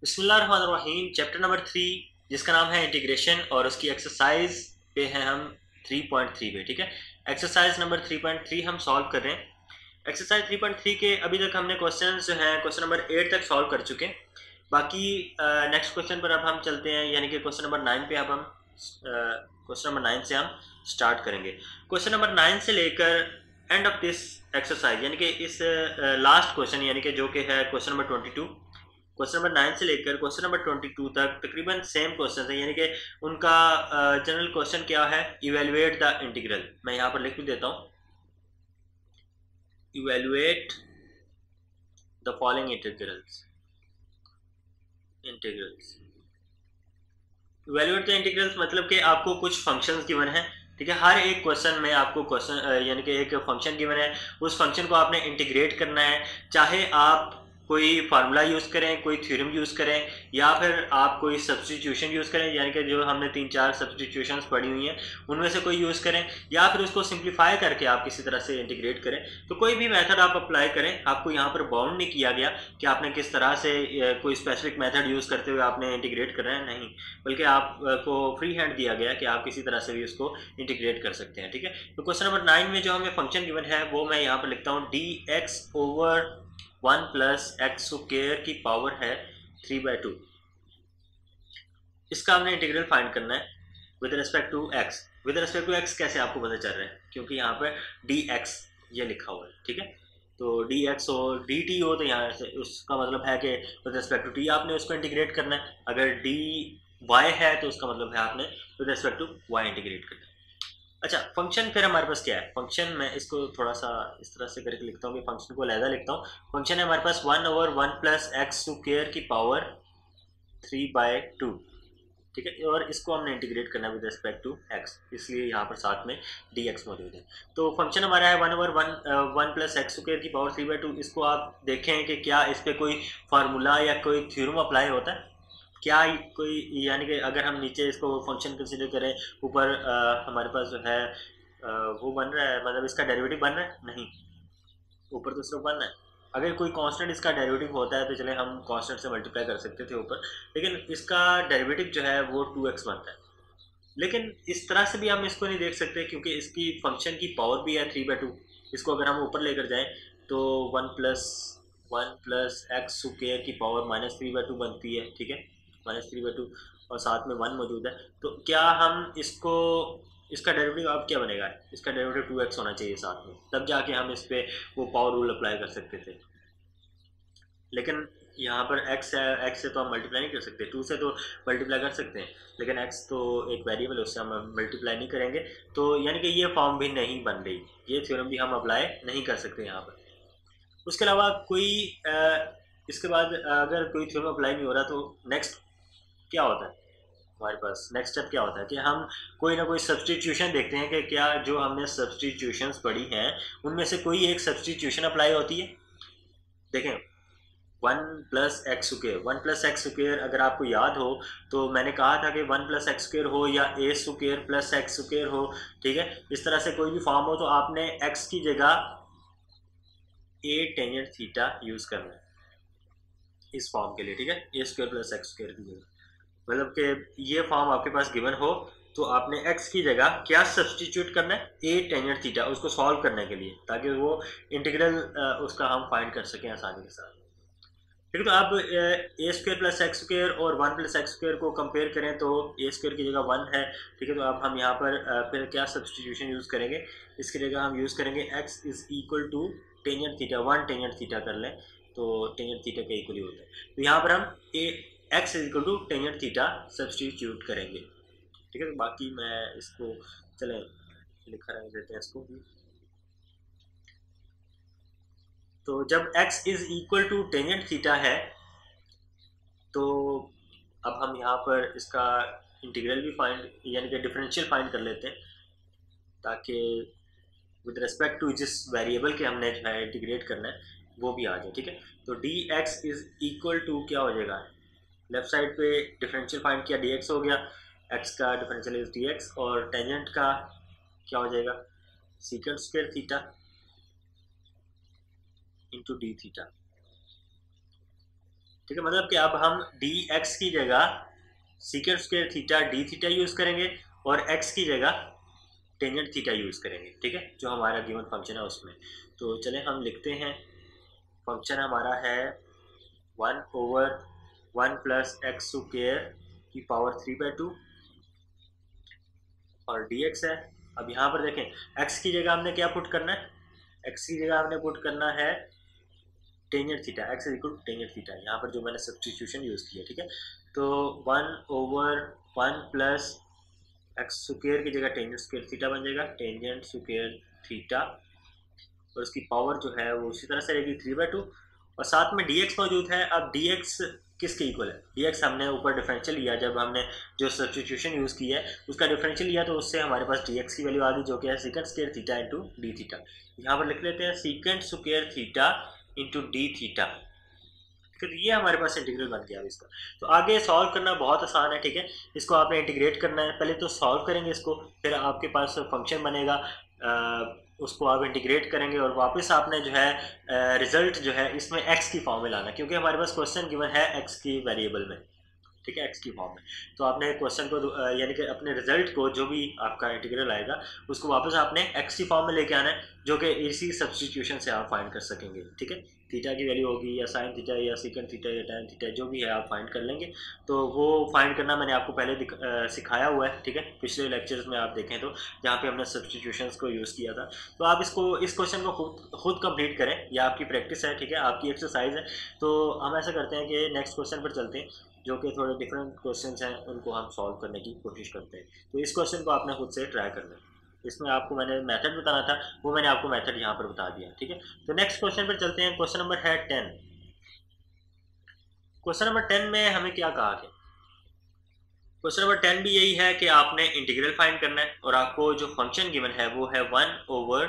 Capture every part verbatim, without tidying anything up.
बिस्मिल्लाहिर्रहमानिर्रहीम। Chapter number three जिसका नाम है इंटीग्रेशन और उसकी एक्सरसाइज पे हैं हम थ्री पॉइंट थ्री पे। ठीक है, exercise number three point three हम सॉल्व कर रहे हैं। एक्सरसाइज थ्री पॉइंट थ्री के अभी तक हमने क्वेश्चन जो हैं क्वेश्चन नंबर एट तक सॉल्व कर चुके हैं। बाकी नेक्स्ट क्वेश्चन पर अब हम चलते हैं, यानी कि क्वेश्चन नंबर नाइन पे अब हम क्वेश्चन नंबर नाइन से हम स्टार्ट करेंगे। क्वेश्चन नंबर नाइन से लेकर एंड ऑफ दिस एक्सरसाइज यानी कि इस लास्ट क्वेश्चन यानी कि जो कि है question number twenty two, question number nine से लेकर क्वेश्चन नंबर ट्वेंटी टू तक तकरीबन सेम क्वेश्चन है, यानी कि उनका जनरल क्वेश्चन क्या है, इवेलुएट द इंटीग्रल। मैं यहाँ पर लिख भी देता हूँ, evaluate the following integrals integrals evaluate the integrals मतलब कि आपको कुछ फंक्शंस गिवन है। ठीक है, हर एक क्वेश्चन में आपको क्वेश्चन यानी कि एक फंक्शन गिवन है, उस फंक्शन को आपने इंटीग्रेट करना है। चाहे आप कोई फार्मूला यूज़ करें, कोई थ्योरम यूज़ करें, या फिर आप कोई सब्स्टिट्यूशन यूज़ करें, यानी कि जो हमने तीन चार सब्स्टिट्यूशंस पढ़ी हुई हैं उनमें से कोई यूज़ करें, या फिर उसको सिंप्लीफाई करके आप किसी तरह से इंटीग्रेट करें। तो कोई भी मेथड आप अप्लाई करें, आपको यहाँ पर बाउंड नहीं किया गया कि आपने किस तरह से कोई स्पेसिफिक मेथड यूज़ करते हुए आपने इंटीग्रेट करना है, नहीं, बल्कि आपको फ्री हैंड दिया गया कि आप किसी तरह से भी उसको इंटीग्रेट कर सकते हैं। ठीक है, तो क्वेश्चन नंबर नाइन में जो हमें फंक्शन गिवन है वो मैं यहाँ पर लिखता हूँ, d x over one plus x square की पावर है थ्री बाई टू। इसका हमने इंटीग्रल फाइंड करना है with respect to x. With respect to x कैसे आपको पता चल रहा है, क्योंकि यहाँ पर डी एक्स ये लिखा हुआ है। ठीक है, तो डी एक्स हो डी टी हो तो यहाँ से उसका मतलब है कि विद रिस्पेक्ट टू टी आपने उसको इंटीग्रेट करना है। अगर डी वाई है तो उसका मतलब है आपने with respect to y integrate करना है। अच्छा, फंक्शन फिर हमारे पास क्या है, फंक्शन मैं इसको थोड़ा सा इस तरह से करके लिखता हूँ कि फंक्शन को अलहदा लिखता हूँ। फंक्शन है हमारे पास one over one plus x square की पावर थ्री बाय टू। ठीक है, और इसको हमने इंटीग्रेट करना है विद रिस्पेक्ट टू एक्स, इसलिए यहाँ पर साथ में डी एक्स मौजूद है। तो फंक्शन हमारा है one over one one plus x square की पावर थ्री बाई टू। इसको आप देखें कि क्या इस पर कोई फार्मूला या कोई थ्योरम अप्लाई होता है क्या, कोई, यानी कि अगर हम नीचे इसको फंक्शन कंसीडर करें, ऊपर हमारे पास जो है आ, वो बन रहा है, मतलब इसका डेरिवेटिव बन रहा है, नहीं, ऊपर तो सिर्फ बन रहा है। अगर कोई कांस्टेंट इसका डेरिवेटिव होता है तो चले हम कांस्टेंट से मल्टीप्लाई कर सकते थे ऊपर, लेकिन इसका डेरिवेटिव जो है वो टू एक्स बनता है। लेकिन इस तरह से भी हम इसको नहीं देख सकते, क्योंकि इसकी फंक्शन की पावर भी है थ्री बाई टू। इसको अगर हम ऊपर लेकर जाएँ तो one plus one plus x square की power minus three by two बनती है। ठीक है, माइनस थ्री बाई टू और साथ में वन मौजूद है। तो क्या हम इसको, इसका डेरिवेटिव अब क्या बनेगा, इसका डेरिवेटिव टू एक्स होना चाहिए साथ में, तब जाके हम इस पर वो पावर रूल अप्लाई कर सकते थे। लेकिन यहाँ पर x है, x से तो हम मल्टीप्लाई नहीं कर सकते, टू से तो मल्टीप्लाई कर सकते हैं, लेकिन x तो एक वेरिएबल है, उससे हम मल्टीप्लाई नहीं करेंगे। तो यानी कि ये फॉर्म भी नहीं बन रही, ये थ्योरम भी हम अप्लाई नहीं कर सकते यहाँ पर। उसके अलावा कोई आ, इसके बाद अगर कोई थ्योरम अप्लाई नहीं हो रहा तो नेक्स्ट क्या होता है हमारे पास, नेक्स्ट स्टेप क्या होता है कि हम कोई ना कोई सब्स्टिट्यूशन देखते हैं कि क्या जो हमने सब्स्टिट्यूशंस पढ़ी हैं उनमें से कोई एक सब्स्टिट्यूशन अप्लाई होती है। देखें, one plus x square, one plus x square अगर आपको याद हो तो मैंने कहा था कि वन प्लस एक्स स्क्वायर हो या a square plus x square हो, ठीक है, इस तरह से कोई भी फॉर्म हो तो आपने एक्स की जगह ए टेंजेंट थीटा यूज़ करना है इस फॉर्म के लिए। ठीक है, a square plus x square की जगह, मतलब कि ये फॉर्म आपके पास गिवन हो तो आपने x की जगह क्या सब्सटीट्यूट करना है, a टेंजेंट थीटा, उसको सॉल्व करने के लिए, ताकि वो इंटीग्रल उसका हम फाइंड कर सकें आसानी के साथ। ठीक है, तो अब a square plus x square और वन प्लस एक्स स्क्वायर को कंपेयर करें तो ए स्क्वायर की जगह वन है। ठीक है, तो अब हम यहाँ पर फिर क्या सब्सटीट्यूशन यूज़ करेंगे, इसकी जगह हम यूज़ करेंगे x is equal to tangent theta, one tangent theta कर लें तो टेंजेंट थीटा के इक्वल ही होता है। तो यहाँ पर हम a x is equal to tangent theta substitute करेंगे। ठीक है, तो बाकी मैं इसको चलें लिखा रह देते हैं इसको भी। तो जब x is equal to tangent theta है तो अब हम यहाँ पर इसका इंटीग्रल भी फाइंड यानी कि डिफरेंशियल फाइंड कर लेते हैं, ताकि विद रिस्पेक्ट टू जिस वेरिएबल के हमने जो है इंटीग्रेट करना है वो भी आ जाए। ठीक है, तो d x is equal to क्या हो जाएगा, लेफ्ट साइड पे डिफरेंशियल फाइंड किया, dx हो गया, x का डिफरेंशियल इज dx, और टेंजेंट का क्या हो जाएगा, secant square theta into d theta. ठीक है, मतलब कि अब हम डी एक्स की जगह secant square theta d theta use करेंगे और एक्स की जगह टेंजेंट थीटा यूज़ करेंगे, ठीक है, जो हमारा गिवन फंक्शन है उसमें। तो चले हम लिखते हैं, फंक्शन हमारा है one over one plus x square की पावर थ्री बाई टू और डी एक्स है। अब यहाँ पर देखें एक्स की जगह हमने क्या पुट करना है, एक्स की जगह हमने पुट करना है tangent theta, x is equal to tangent theta, यहाँ पर जो मैंने सब्स्टिट्यूशन यूज़ किया, ठीक है। तो one over one plus x square की जगह टेंजेंट स्क्वायर थीटा बन जाएगा, टेंजेंट स्क्वायर थीटा, और उसकी पावर जो है वो उसी तरह से रहेगी थ्री बाई टू, और साथ में डी एक्स मौजूद है। अब डी एक्स किसके इक्वल है, डी एक्स हमने ऊपर डिफरेंशियल लिया, जब हमने जो सब्स्टिट्यूशन यूज़ किया है उसका डिफरेंशियल लिया तो उससे हमारे पास डी एक्स की वैल्यू आ गई, जो कि है secant square theta into d theta. यहाँ पर लिख लेते हैं secant square theta into d theta, तो ये हमारे पास इंटीग्रल बन गया इसका। तो आगे सॉल्व करना बहुत आसान है, ठीक है, इसको आपने इंटीग्रेट करना है, पहले तो सॉल्व करेंगे इसको, फिर आपके पास फंक्शन बनेगा, आ, उसको आप इंटीग्रेट करेंगे और वापस आपने जो है रिजल्ट जो है इसमें एक्स की फॉर्म में लाना, क्योंकि हमारे पास क्वेश्चन गिवन है एक्स की वेरिएबल में, ठीक है, एक्स की फॉर्म में। तो आपने क्वेश्चन को यानी कि अपने रिजल्ट को जो भी आपका इंटीग्रल आएगा उसको वापस आपने एक्स की फॉर्म में लेके आना है, जो कि इसी सब्स्टिट्यूशन से आप फाइंड कर सकेंगे, ठीक है। थीटा की वैल्यू होगी या साइन थीटा या सीकेंट थीटा या टैन थीटा, जो भी है आप फाइंड कर लेंगे। तो वो फाइंड करना मैंने आपको पहले दिख, आ, सिखाया हुआ है, ठीक है, पिछले लेक्चर्स में आप देखें तो, जहाँ पे हमने सब्स्टिट्यूशंस को यूज़ किया था। तो आप इसको इस क्वेश्चन को खुद खुद कंप्लीट करें, या आपकी प्रैक्टिस है, ठीक है, आपकी एक्सरसाइज है। तो हम ऐसा करते हैं कि नेक्स्ट क्वेश्चन पर चलते हैं, जो कि थोड़े डिफरेंट क्वेश्चंस हैं, उनको हम सॉल्व करने की कोशिश करते हैं। तो इस क्वेश्चन को आपने खुद से ट्राई करना है, इसमें आपको मैंने मेथड बताना था, वो मैंने आपको मेथड यहाँ पर बता दिया, ठीक है। तो नेक्स्ट क्वेश्चन पर चलते हैं, क्वेश्चन नंबर है टेन। क्वेश्चन नंबर टेन में हमें क्या कहा गया, क्वेश्चन नंबर टेन भी यही है कि आपने इंटीग्रल फाइंड करना है, और आपको जो फंक्शन गिवन है वो है one over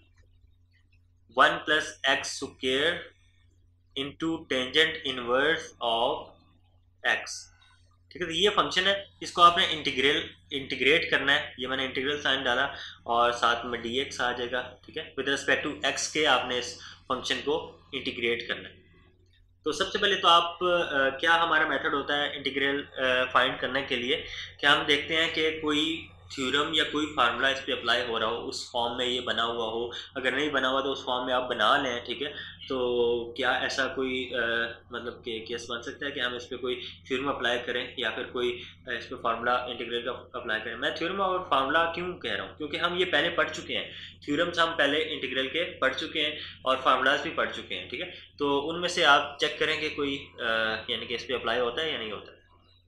one plus x square into tangent inverse of x, ठीक है। तो ये फंक्शन है, इसको आपने इंटीग्रल इंटीग्रेट करना है, ये मैंने इंटीग्रल साइन डाला और साथ में डी एक्स आ जाएगा, ठीक है। विद रिस्पेक्ट टू एक्स के आपने इस फंक्शन को इंटीग्रेट करना है। तो सबसे पहले तो आप आ, क्या हमारा मेथड होता है इंटीग्रल फाइंड करने के लिए, क्या हम देखते हैं कि कोई थ्योरम या कोई फार्मूला इस पर अप्लाई हो रहा हो, उस फॉर्म में ये बना हुआ हो, अगर नहीं बना हुआ तो उस फॉर्म में आप बना लें, ठीक है। तो क्या ऐसा कोई आ, मतलब कि केस बन सकता है कि हम इस पर कोई थ्योरम अप्लाई करें या फिर कोई इस पर फार्मूला इंटीग्रल का अप्लाई करें। मैं थ्योरम और फार्मूला क्यों कह रहा हूँ, क्योंकि हम ये पहले पढ़ चुके हैं, थ्योरम्स हम पहले इंटीग्रल के पढ़ चुके हैं और फार्मूलाज भी पढ़ चुके हैं, ठीक है। तो उनमें से आप चेक करें कि कोई यानी कि इस पर अप्लाई होता है या नहीं होता है।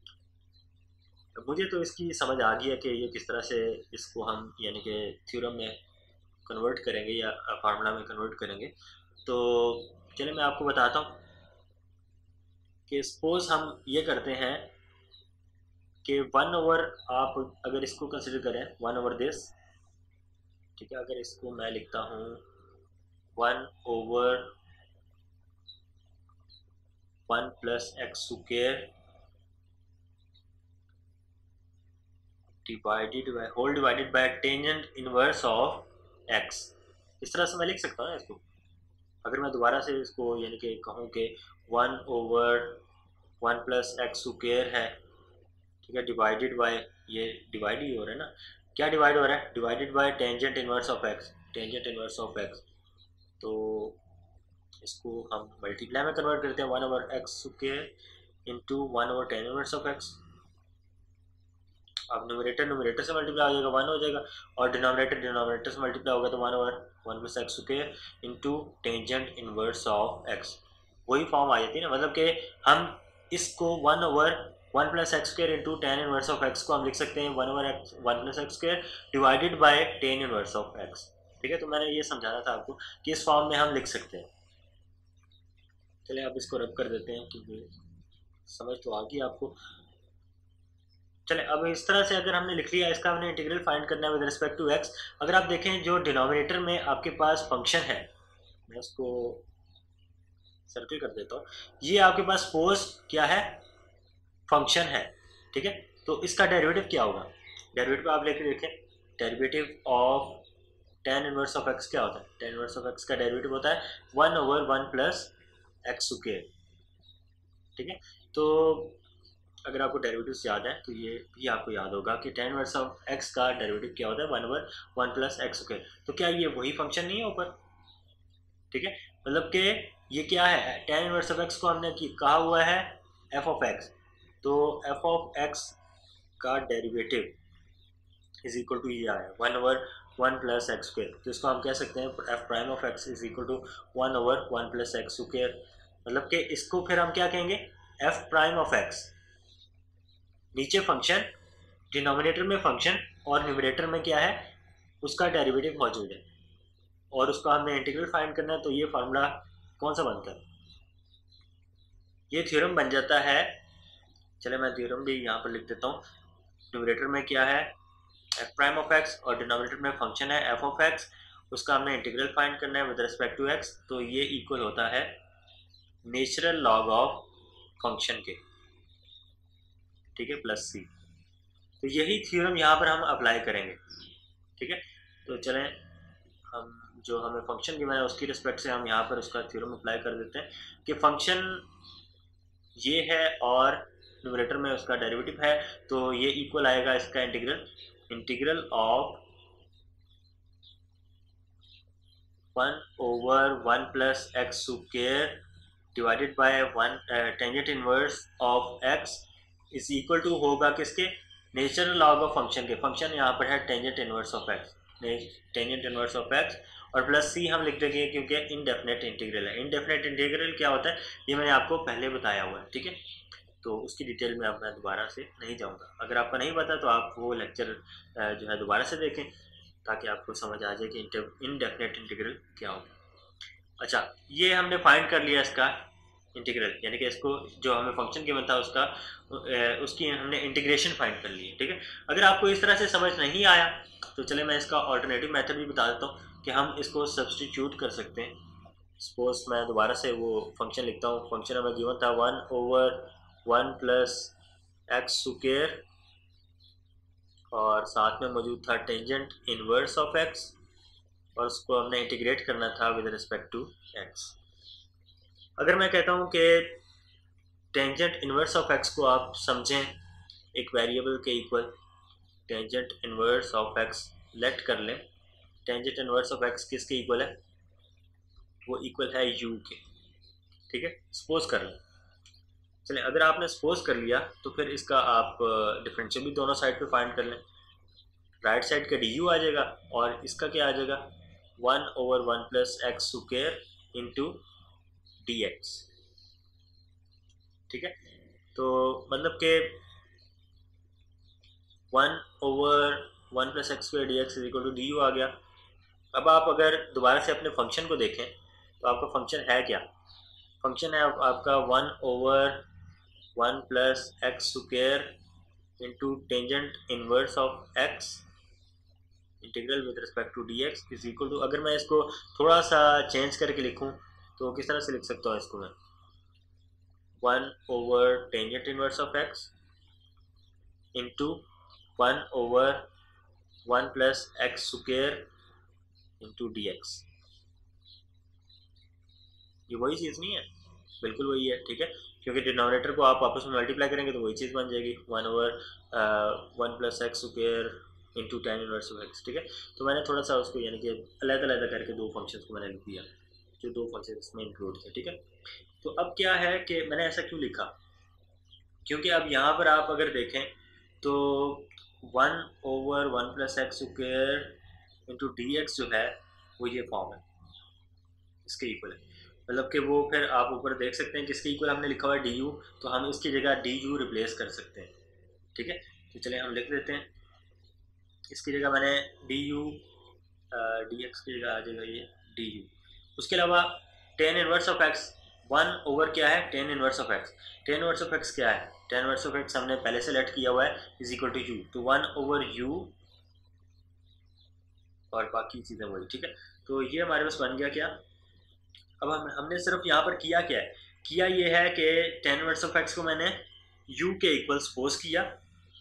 मुझे तो इसकी समझ आ गई है कि ये किस तरह से इसको हम यानी कि थ्योरम में कन्वर्ट करेंगे या फार्मूला में कन्वर्ट करेंगे। तो चलिए मैं आपको बताता हूँ कि सपोज हम ये करते हैं कि वन ओवर, आप अगर इसको कंसिडर करें वन ओवर दिस, ठीक है, अगर इसको मैं लिखता हूँ one over one plus x square divided by whole divided by tangent inverse of x, इस तरह से मैं लिख सकता हूँ इसको। अगर मैं दोबारा से इसको यानी कि कहूँ कि one over one plus x square है, ठीक है, डिवाइडेड बाय, ये डिवाइड ही हो रहा है ना, क्या डिवाइड हो रहा है, divided by tangent inverse of x, tangent inverse of x. तो इसको हम मल्टीप्लाई में कन्वर्ट करते हैं, one over x square into one over tan inverse of x. अब न्यूमरेटर न्यूमरेटर से मल्टीप्लाई हो जाएगा, वन हो जाएगा, और डिनोमिनेटर डिनोमिनेटर से मल्टीप्लाई होगा तो one over one plus x square into tangent inverse of x, वही फॉर्म आ जाती है ना। मतलब कि हम इसको one over one plus x square into tan inverse of x को हम लिख सकते हैं one over x one plus x square divided by tan inverse of x, ठीक है। तो मैंने ये समझाना था आपको कि इस फॉर्म में हम लिख सकते हैं। चलिए आप इसको रब कर देते हैं, क्योंकि समझ तो आ गई आपको। चले अब इस तरह से अगर हमने लिख लिया, इसका हमने इंटीग्रल फाइंड करना है विद रिस्पेक्ट टू एक्स। अगर आप देखें जो डिनोमिनेटर में आपके पास फंक्शन है, मैं उसको सर्कल कर देता हूँ, ये आपके पास सपोज क्या है, फंक्शन है, ठीक है। तो इसका डेरिवेटिव क्या होगा, डेरिवेटिव आप लेके देखें, derivative of tan inverse of x क्या होता है, टेन इनवर्स ऑफ एक्स का डेरिवेटिव होता है one over one plus x square, ठीक है। तो अगर आपको डेरिवेटिव्स याद है तो ये भी आपको याद होगा कि टेन इनवर्स ऑफ एक्स का डेरिवेटिव क्या होता है, one over one plus x square. तो क्या ये वही फंक्शन नहीं है ऊपर? ठीक है, मतलब कि ये क्या है, टेन इनवर्स ऑफ एक्स को हमने कहा हुआ है एफ ऑफ एक्स, तो एफ ऑफ एक्स का डेरिवेटिव इज इक्वल टू ये आया one over one plus x square. तो इसको हम कह सकते हैं f prime of x is equal to one over one plus x square. मतलब कि इसको फिर हम क्या कहेंगे, एफ प्राइम ऑफ एक्स, नीचे फंक्शन, डिनोमिनेटर में फंक्शन और न्यूमरेटर में क्या है, उसका डेरिवेटिव मौजूद है, और उसका हमने इंटीग्रल फाइंड करना है। तो ये फार्मूला कौन सा बनता है, ये थ्योरम बन जाता है। चले मैं थ्योरम भी यहाँ पर लिख देता हूँ। न्यूमरेटर में क्या है, एफ प्राइम ऑफ एक्स, और डिनोमिनेटर में फंक्शन है एफ ऑफ एक्स, उसका हमने इंटीग्रल फाइंड करना है विद रिस्पेक्ट टू एक्स। तो ये इक्वल होता है नेचुरल लॉग ऑफ फंक्शन के, ठीक है, प्लस सी। तो यही थ्योरम यहाँ पर हम अप्लाई करेंगे, ठीक है। तो चलें हम जो हमें फंक्शन गिवन है उसकी रिस्पेक्ट से हम यहाँ पर उसका थ्योरम अप्लाई कर देते हैं कि फंक्शन ये है और न्यूमरेटर में उसका डेरिवेटिव है, तो ये इक्वल आएगा इसका integral, integral of one over one plus x square divided by one tangent inverse of x is equal to होगा किसके, नेचुरल लॉग ऑफ फंक्शन के। फंक्शन यहाँ पर है tangent inverse of x, tangent inverse of x, और plus c हम लिख देंगे क्योंकि इनडेफिनेट इंटीग्रल है। इनडेफिनेट इंटीग्रल क्या होता है ये मैंने आपको पहले बताया हुआ है, ठीक है। तो उसकी डिटेल में अब मैं दोबारा से नहीं जाऊँगा। अगर आपको नहीं पता तो आप वो लेक्चर जो है दोबारा से देखें ताकि आपको समझ आ जाए कि इनडेफिनेट इंटीग्रल क्या होता है। अच्छा, ये हमने फाइंड कर लिया इसका इंटीग्रल, यानी कि इसको जो हमें फंक्शन गिवन था उसका उसकी हमने इंटीग्रेशन फाइंड कर ली है, ठीक है। अगर आपको इस तरह से समझ नहीं आया तो चले मैं इसका ऑल्टरनेटिव मेथड भी बता देता हूँ कि हम इसको सब्सटीट्यूट कर सकते हैं। सपोज मैं दोबारा से वो फंक्शन लिखता हूँ। फंक्शन हमें गिवन था one over one plus x square, और साथ में मौजूद था टेंजेंट इनवर्स ऑफ एक्स, और उसको हमने इंटीग्रेट करना था विद रिस्पेक्ट टू एक्स। अगर मैं कहता हूँ कि टेंजेंट इनवर्स ऑफ एक्स को आप समझें एक वेरिएबल के equal, tangent inverse of x let कर लें, टेंजेंट इनवर्स ऑफ एक्स किसके इक्वल है, वो इक्वल है यू के, ठीक है, सपोज कर लें। चलिए अगर आपने सपोज कर लिया तो फिर इसका आप डिफरेंशियल भी दोनों साइड पे फाइंड कर लें। राइट साइड का डी यू आ जाएगा और इसका क्या आ जाएगा, one over one plus x square into d x, ठीक है। तो मतलब के one over one plus x square d x is equal to d u आ गया। अब आप अगर दोबारा से अपने फंक्शन को देखें तो आपका फंक्शन है क्या, फंक्शन है आपका one over one plus x square into tangent inverse of x integral with respect to d x is equal to, अगर मैं इसको थोड़ा सा चेंज करके लिखूं तो किस तरह से लिख सकता हूँ इसको मैं, one over tangent inverse of x into one over one plus x square into d x. ये वही चीज़ नहीं है, बिल्कुल वही है, ठीक है, क्योंकि डिनोमिनेटर को आप आपस में मल्टीप्लाई करेंगे तो वही चीज़ बन जाएगी, one over one plus x square into tan inverse of x, ठीक है। तो मैंने थोड़ा सा उसको यानी कि अलग अलग करके दो फंक्शंस को मैंने लिख दिया जो दो फंक्शन इसमें इंक्लूड थे, ठीक है। तो अब क्या है कि मैंने ऐसा क्यों लिखा, क्योंकि अब यहाँ पर आप अगर देखें तो one over one plus x square into d x जो है वो ये फॉर्म है, इसके इक्वल है। मतलब कि वो फिर आप ऊपर देख सकते हैं किसके इक्वल हमने लिखा हुआ है डी यू, तो हम इसकी जगह डी यू रिप्लेस कर सकते हैं, ठीक है। तो चलिए हम लिख देते हैं, इसकी जगह मैंने डी यू डी एक्स की जगह आ जाएगा ये डी यू। उसके अलावा tan inverse of x, one over क्या है tan inverse of x, tan inverse of x क्या है, टेन इनवर्स ऑफ एक्स हमने पहले से लेट किया हुआ है इज इक्वल टू यू, तो वन ओवर यू और बाकी चीज़ें वही, ठीक है। तो ये हमारे पास बन गया क्या। अब हम हमने सिर्फ यहाँ पर किया क्या है, किया ये है कि टेन इनवर्स ऑफ एक्स को मैंने यू के इक्वल सपोज किया,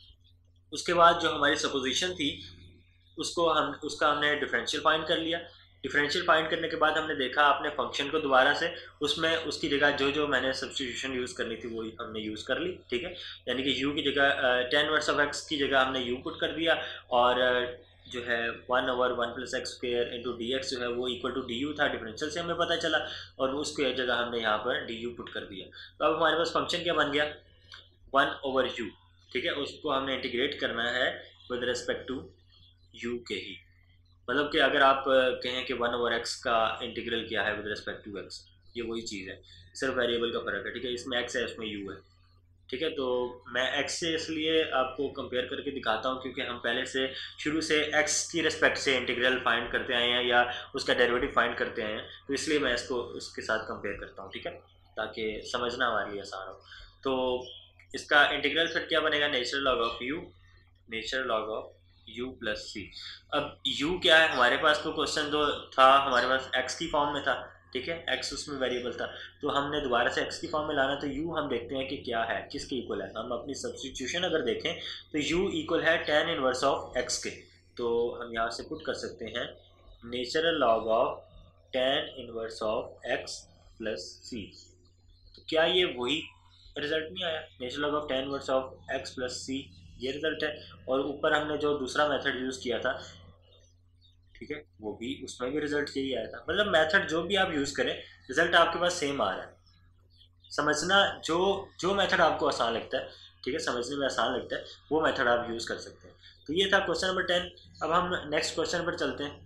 उसके बाद जो हमारी सपोजिशन थी उसको हम उसका हमने डिफरेंशियल फाइंड कर लिया, डिफरेंशियल फाइंड करने के बाद हमने देखा अपने फंक्शन को दोबारा से, उसमें उसकी जगह जो जो मैंने सब्स्टिट्यूशन यूज़ करनी थी वो हमने यूज़ कर ली, ठीक है। यानी कि u की जगह टेन इनवर्स ऑफ x की जगह हमने u पुट कर दिया, और जो है one over one plus x square into d x जो है वो इक्वल टू डी यू था, डिफरेंशियल से हमें पता चला, और उसके जगह हमने यहाँ पर डी यू पुट कर दिया। तो अब हमारे पास फंक्शन क्या बन गया, वन ओवर यू, ठीक है। उसको हमने इंटीग्रेट करना है विद रिस्पेक्ट टू यू के ही, मतलब कि अगर आप कहें कि वन ओवर एक्स का इंटीग्रल क्या है विद रिस्पेक्ट टू एक्स, ये वही चीज़ है, सिर्फ वेरिएबल का फ़र्क है, ठीक है। इसमें एक्स है, उसमें यू है, ठीक है। तो मैं x से इसलिए आपको कंपेयर करके दिखाता हूँ क्योंकि हम पहले से शुरू से x की रिस्पेक्ट से इंटीग्रल फाइंड करते आए हैं या उसका डेरिवेटिव फाइंड करते आए हैं, तो इसलिए मैं इसको उसके साथ कंपेयर करता हूँ, ठीक है, ताकि समझना हमारे लिए आसान हो। तो इसका इंटीग्रल फिर क्या बनेगा, natural log of u, natural log of u plus c. अब u क्या है, हमारे पास तो क्वेश्चन जो था हमारे पास x की फॉर्म में था, ठीक है, x उसमें वेरिएबल था, तो हमने दोबारा से x की फॉर्म में लाना, तो u हम देखते हैं कि क्या है, किसके इक्वल है। हम अपनी सब्स्टिट्यूशन अगर देखें तो u इक्वल है टेन इनवर्स ऑफ x के, तो हम यहाँ से पुट कर सकते हैं natural log of tan inverse of x plus c. तो क्या ये वही रिजल्ट नहीं आया, natural log of tan inverse of x plus c, ये रिजल्ट है। और ऊपर हमने जो दूसरा मेथड यूज़ किया था, ठीक है, वो भी उसमें भी रिजल्ट यही आया था। मतलब मेथड जो भी आप यूज़ करें रिजल्ट आपके पास सेम आ रहा है। समझना जो जो मेथड आपको आसान लगता है, ठीक है, समझने में आसान लगता है, वो मेथड आप यूज़ कर सकते हैं। तो ये था क्वेश्चन नंबर टेन। अब हम नेक्स्ट क्वेश्चन पर चलते हैं।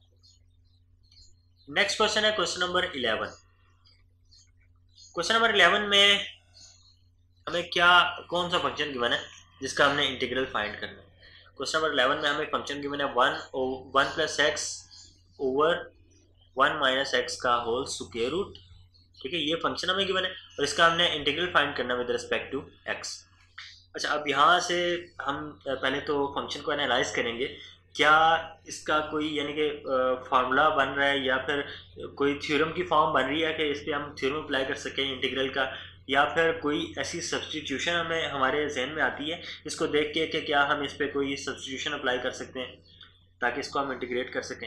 नेक्स्ट क्वेश्चन है question number eleven. Question number eleven में हमें क्या, कौन सा फंक्शन गिवन है जिसका हमने इंटीग्रल फाइंड करना है। क्वेश्चन नंबर इलेवन में हमें फंक्शन गिवन है one one plus x over one minus x का होल स्क्वायर रूट, ठीक है, ये फंक्शन हमें गिवन है और इसका हमने इंटीग्रल फाइंड करना विद रिस्पेक्ट टू एक्स। अच्छा, अब यहाँ से हम पहले तो फंक्शन को एनालाइज करेंगे, क्या इसका कोई यानी कि फार्मूला बन रहा है या फिर कोई थ्योरम की फॉर्म बन रही है कि इस पर हम थ्योरम अप्लाई कर सकें इंटीग्रल का, या फिर कोई ऐसी सब्स्टिट्यूशन हमें हमारे जहन में आती है इसको देख के कि क्या हम इस पर कोई सब्स्टिट्यूशन अप्लाई कर सकते हैं ताकि इसको हम इंटीग्रेट कर सकें।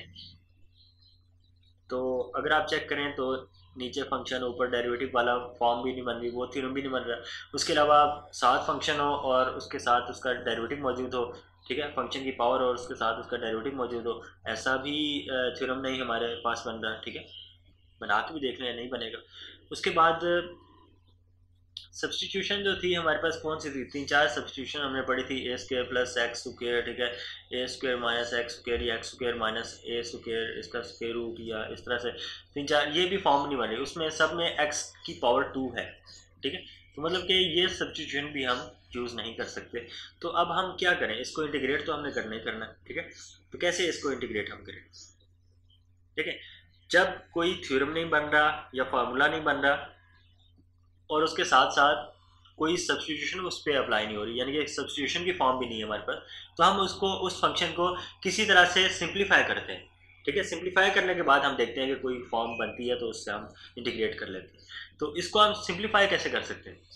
तो अगर आप चेक करें तो नीचे फंक्शन, ऊपर डेरिवेटिव वाला फॉर्म भी नहीं बन रही, वो थ्योरम भी नहीं बन रहा। उसके अलावा साथ फंक्शन हो और उसके साथ उसका डेरिवेटिव मौजूद हो, ठीक है, फंक्शन की पावर और उसके साथ उसका डेरिवेटिव मौजूद हो, ऐसा भी थ्योरम नहीं हमारे पास बन रहा, ठीक है। बना के भी देख लें, नहीं बनेगा। उसके बाद सब्स्टिट्यूशन जो थी हमारे पास कौन सी थी, तीन चार सब्स्टिट्यूशन हमने पढ़ी थी, a square plus x square, ठीक है, a square minus x square या x square minus a square, इसका स्क्वायर रूट, या इस तरह से तीन चार, ये भी फॉर्म नहीं बने, उसमें सब में एक्स की पावर टू है, ठीक है। तो मतलब कि ये सब्स्टिट्यूशन भी हम यूज़ नहीं कर सकते। तो अब हम क्या करें, इसको इंटीग्रेट तो हमने करना ही करना है, ठीक है। तो कैसे इसको इंटीग्रेट हम करें, ठीक है। जब कोई थ्योरम नहीं बन रहा या फार्मूला नहीं बन रहा और उसके साथ साथ कोई सब्स्टिट्यूशन उस पर अप्लाई नहीं हो रही, यानी कि सब्स्टिट्यूशन की फॉर्म भी नहीं है हमारे पास, तो हम उसको उस फंक्शन को किसी तरह से सिंप्लीफाई करते हैं, ठीक है। सिंप्लीफाई करने के बाद हम देखते हैं कि कोई फॉर्म बनती है तो उससे हम इंटीग्रेट कर लेते हैं। तो इसको हम सिंप्लीफाई कैसे कर सकते हैं,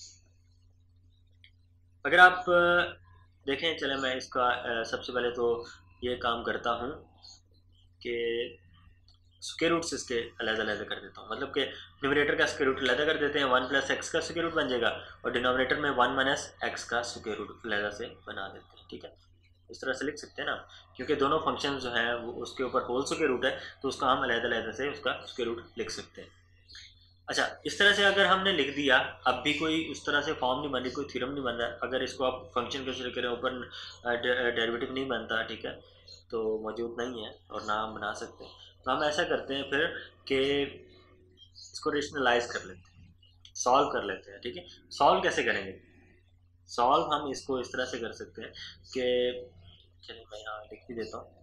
अगर आप देखें, चले मैं इसका सबसे पहले तो ये काम करता हूँ कि स्क्वायर रूट से इसके अलग अलग कर देता हूँ, मतलब कि न्यूमरेटर का स्क्वायर रूट अलग कर देते हैं, वन प्लस एक्स का स्क्वायर रूट बन जाएगा, और डिनोमिनेटर में वन माइनस एक्स का स्क्वायर रूट अलग से बना देते हैं, ठीक है। इस तरह से लिख सकते हैं ना, क्योंकि दोनों फंक्शन जो हैं वो उसके ऊपर होल स्क्वायर रूट है, तो उसका हम अलग अलग से उसका स्क्वायर रूट लिख सकते हैं। अच्छा, इस तरह से अगर हमने लिख दिया, अब भी कोई उस तरह से फॉर्म नहीं बन रही, कोई थ्योरम नहीं बन रहा, अगर इसको आप फंक्शन कंसीडर करें ऊपर डेरिवेटिव नहीं बनता, ठीक है, तो मौजूद नहीं है और ना हम बना सकते हैं। तो हम ऐसा करते हैं फिर कि इसको रेशनलाइज कर लेते हैं, सॉल्व कर लेते हैं, ठीक है। सॉल्व कैसे करेंगे, सॉल्व हम इसको इस तरह से कर सकते हैं कि चलिए मैं यहाँ लिख भी देता हूँ,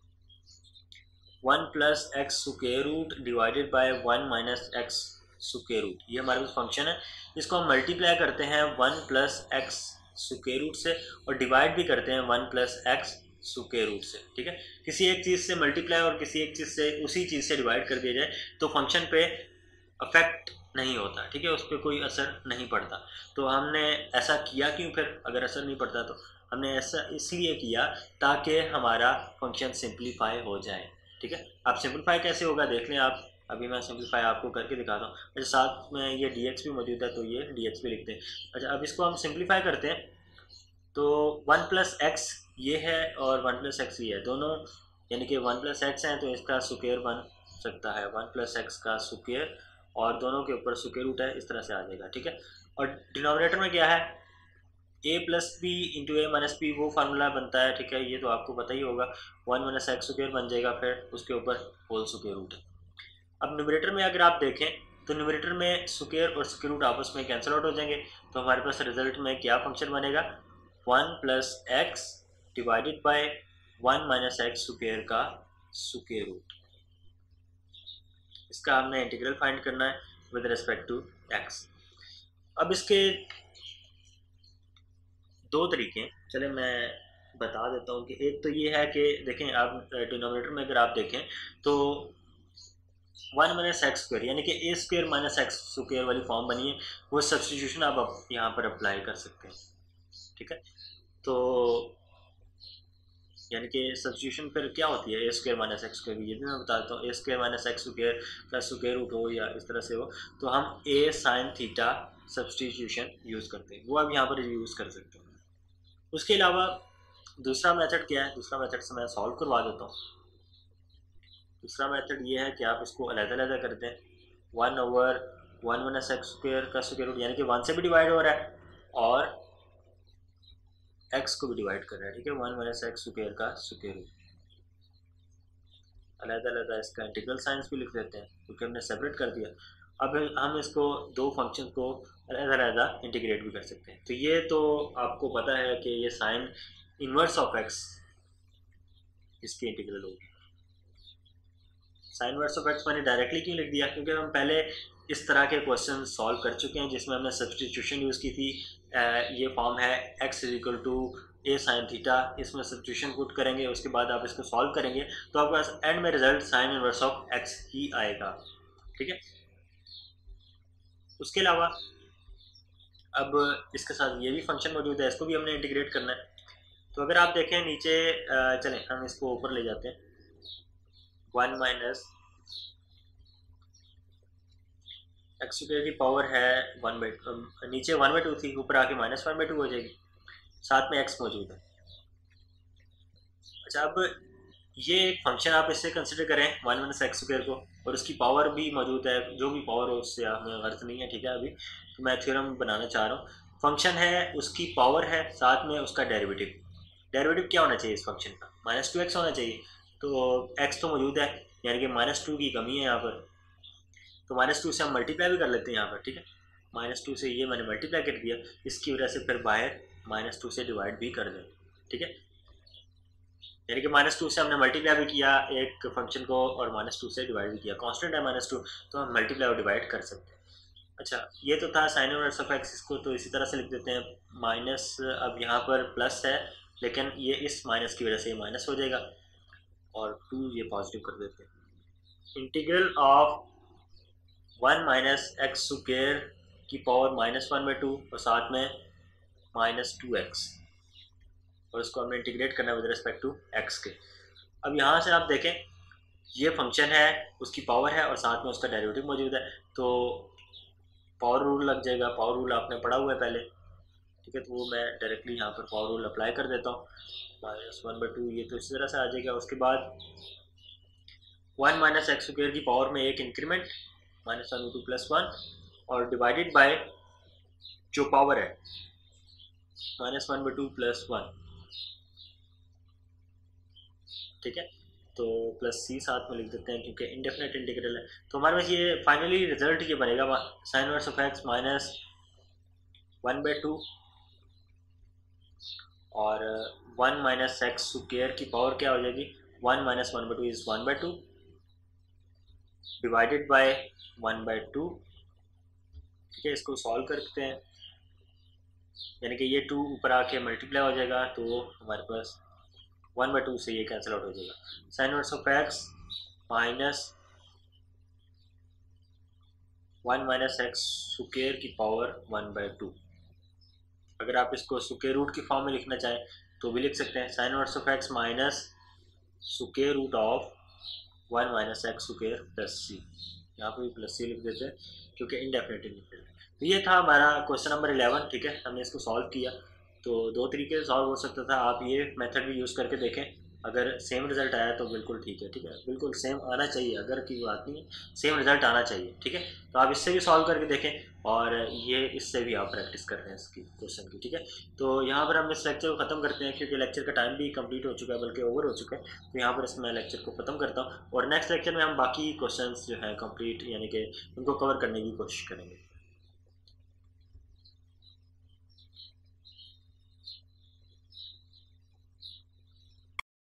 one plus x square root divided by one minus x square root, ये हमारे पास फंक्शन है। इसको हम मल्टीप्लाई करते हैं one plus x square root से और डिवाइड भी करते हैं one plus x square root से, ठीक है। किसी एक चीज़ से मल्टीप्लाई और किसी एक चीज़ से उसी चीज़ से डिवाइड कर दिया जाए तो फंक्शन पे अफेक्ट नहीं होता, ठीक है, उस पर कोई असर नहीं पड़ता। तो हमने ऐसा किया क्यों, फिर अगर असर नहीं पड़ता तो हमने ऐसा इसलिए किया ताकि हमारा फंक्शन सिंप्लीफाई हो जाए, ठीक है। अब सिंपलीफाई कैसे होगा देख लें आप, अभी मैं सिंपलीफाई आपको करके दिखाता हूँ। अच्छा साथ में ये डी एक्स भी मौजूद है तो ये डी एक्स भी लिखते हैं। अच्छा अब इसको हम सिंपलीफाई करते हैं, तो वन प्लस एक्स ये है और वन प्लस एक्स ये है, दोनों यानी कि वन प्लस एक्स है तो इसका सुकेयर बन सकता है वन प्लस एक्स का सुकेयर, और दोनों के ऊपर सुकेयर रूट है, इस तरह से आ जाएगा। ठीक है। और डिनोमिनेटर में क्या है, a plus b into a minus b, वो फार्मूला बनता है। ठीक है, ये तो आपको पता ही होगा। वन माइनस एक्स सुकेयर बन जाएगा, फिर उसके ऊपर होल सुकेयर रूट है। अब न्यूमरेटर में अगर आप देखें तो न्यूमरेटर में सुकेयर और स्क्वायर रूट आपस में कैंसिल आउट हो जाएंगे, तो हमारे पास रिजल्ट में क्या फंक्शन बनेगा, one plus x divided by one minus x square का सुकेयर रूट। इसका हमने इंटीग्रल फाइंड करना है विद रिस्पेक्ट टू एक्स। अब इसके दो तरीके हैं, चले मैं बता देता हूँ कि एक तो ये है कि देखें आप डिनोमिनेटर में अगर आप देखें तो वन माइनस एक्स स्क्वायर यानी कि a square minus x square वाली फॉर्म बनी है, वो सब्सटीट्यूशन आप यहाँ पर अप्लाई कर सकते हैं। ठीक है, तो यानी कि सब्सटीट्यूशन फिर क्या होती है, a square minus x square, ये भी मैं बताता हूँ। A square minus x square का स्क्वायर रूट हो या इस तरह से हो, तो हम a sine theta substitution use करते हैं, वो अब यहाँ पर यूज़ कर सकते हैं। उसके अलावा दूसरा मेथड क्या है, दूसरा मेथड से मैं सॉल्व करवा देता हूँ। दूसरा मेथड ये है कि आप इसको अलग-अलग करते हैं, one over one minus x square का स्क्वायर रूट यानी कि वन से भी डिवाइड हो रहा है और एक्स को भी डिवाइड कर रहा है। ठीक है, वन माइनस एक्स स्क्वायर का स्क्वायर रूट, अलग-अलग इसका इंटीग्रल साइंस भी लिख देते हैं क्योंकि हमने सेपरेट कर दिया। अब हम इसको दो फंक्शन को अलग-अलग इंटीग्रेट भी कर सकते हैं। तो ये तो आपको पता है कि ये साइन इनवर्स ऑफ एक्स इसकी इंटीग्रल होगी। साइन इनवर्स ऑफ एक्स मैंने डायरेक्टली क्यों लिख दिया, क्योंकि हम पहले इस तरह के क्वेश्चन सॉल्व कर चुके हैं जिसमें हमने सब्सटीट्यूशन यूज़ की थी। ये फॉर्म है x is equal to a sine theta, इसमें सब्सटीट्यूशन पुट करेंगे, उसके बाद आप इसको सॉल्व करेंगे तो आपके पास एंड में result sine inverse of x ही आएगा। ठीक है, उसके अलावा अब इसके साथ ये भी फंक्शन मौजूद है, इसको भी हमने इंटीग्रेट करना है। तो अगर आप देखें नीचे, चलें हम इसको ऊपर ले जाते हैं, वन माइनस एक्स स्क्वायर की पावर है वन बाई, नीचे वन बाई टू थी, ऊपर आके माइनस वन बाई टू हो जाएगी, साथ में एक्स मौजूद है। अच्छा अब ये एक फंक्शन आप इससे कंसिडर करें वन माइनस एक्स स्क्वायर को, और उसकी पावर भी मौजूद है, जो भी पावर हो उससे हमें अर्थ नहीं है। ठीक है, अभी तो मैं थ्योरम बनाना चाह रहा हूँ। फंक्शन है, उसकी पावर है, साथ में उसका डेरिवेटिव। डेरिवेटिव क्या होना चाहिए इस फंक्शन का, माइनस टू एक्स होना चाहिए, तो एक्स तो मौजूद है यानी कि माइनस टू की कमी है यहाँ पर, तो माइनस टू से हम मल्टीप्लाई भी कर लेते हैं यहाँ पर। ठीक है, माइनस टू से ये मैंने मल्टीप्लाई कर दिया, इसकी वजह से फिर बाहर माइनस टू से डिवाइड भी कर दें। ठीक है, यानी कि माइनस टू से हमने मल्टीप्लाई भी किया एक फंक्शन को और माइनस टू से डिवाइड भी किया, कांस्टेंट है माइनस टू तो हम मल्टीप्लाई और डिवाइड कर सकते हैं। अच्छा ये तो था साइन इनवर्स ऑफ एक्स, इसको तो इसी तरह से लिख देते हैं माइनस, अब यहाँ पर प्लस है लेकिन ये इस माइनस की वजह से माइनस हो जाएगा और टू ये पॉजिटिव कर देते हैं। Integral of one minus x square की power minus one by two और साथ में माइनस टू एक्स, और इसको हमने इंटीग्रेट करना है विद रिस्पेक्ट टू एक्स के। अब यहाँ से आप देखें ये फंक्शन है, उसकी पावर है और साथ में उसका डेरिवेटिव मौजूद है, तो पावर रूल लग जाएगा। पावर रूल आपने पढ़ा हुआ है पहले। ठीक है, तो वो मैं डायरेक्टली यहाँ पर पावर रूल अप्लाई कर देता हूँ, माइनस वन बाई टू ये तो इसी तरह से आ जाएगा। उसके बाद वन माइनस एक्स स्क्वायर की पावर में एक increment minus one two plus one और डिवाइडेड बाय जो पावर है minus one by two plus one. ठीक है, तो प्लस सी साथ में लिख देते हैं क्योंकि इंडेफिनेट इंटीग्रल है। तो हमारे पास ये फाइनली रिजल्ट ये बनेगा sine inverse of x minus one by two और वन माइनस एक्स स्क्वायर की पावर क्या हो जाएगी, one minus one by two is one by two divided by one by two. ठीक है, इसको सॉल्व करते हैं यानी कि ये टू ऊपर आके मल्टीप्लाई हो जाएगा तो हमारे पास वन बाई टू से ये कैंसिल आउट हो जाएगा। Sine inverse of x minus one minus x square की पावर वन बाई टू। अगर आप इसको स्क्वायर रूट की फॉर्म में लिखना चाहें तो भी लिख सकते हैं, sine inverse of x minus square root of one minus x square plus c, यहाँ पे भी प्लस सी लिख देते हैं क्योंकि इंडेफिनिट इंडेफिनिट। तो ये था हमारा क्वेश्चन नंबर इलेवन, ठीक है, हमने इसको सॉल्व किया। तो दो तरीके से सॉल्व हो सकता था, आप ये मेथड भी यूज़ करके देखें, अगर सेम रिजल्ट आया तो बिल्कुल ठीक है, ठीक है, बिल्कुल सेम आना चाहिए, अगर की बात नहीं है, सेम रिजल्ट आना चाहिए, ठीक है। तो आप इससे भी सॉल्व करके देखें और ये इससे भी आप प्रैक्टिस कर रहे हैं इसकी क्वेश्चन की, ठीक है। तो यहाँ पर हम इस लेक्चर को ख़त्म करते हैं क्योंकि लेक्चर का टाइम भी कंप्लीट हो चुका है, बल्कि ओवर हो चुका है। तो यहाँ पर इसमें लेक्चर को ख़त्म करता हूँ और नेक्स्ट लेक्चर में हम बाकी क्वेश्चन जो है कंप्लीट यानी कि उनको कवर करने की कोशिश करेंगे।